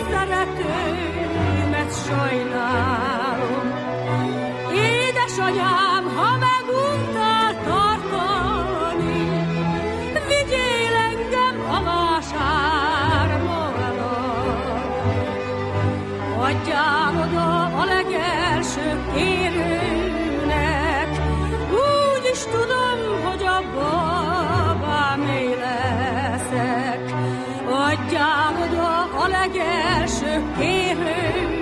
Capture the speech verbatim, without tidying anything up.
szeretőmet sajnálom. Édesanyám, ha meguntál tartani, vigyél engem a vásármóra. Adjál oda a legelső kérőnek, úgy is tudom, hogy a babámé leszek. Adjál oda a legelső kérőnek,